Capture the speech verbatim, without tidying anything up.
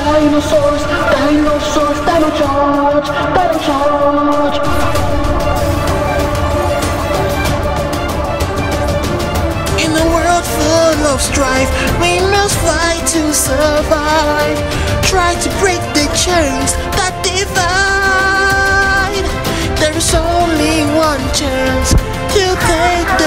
Dinosaurs, dinosaurs, dino charge, dino charge. In a world full of strife, we must fight to survive. Try to break the chains that divide. There is only one chance to take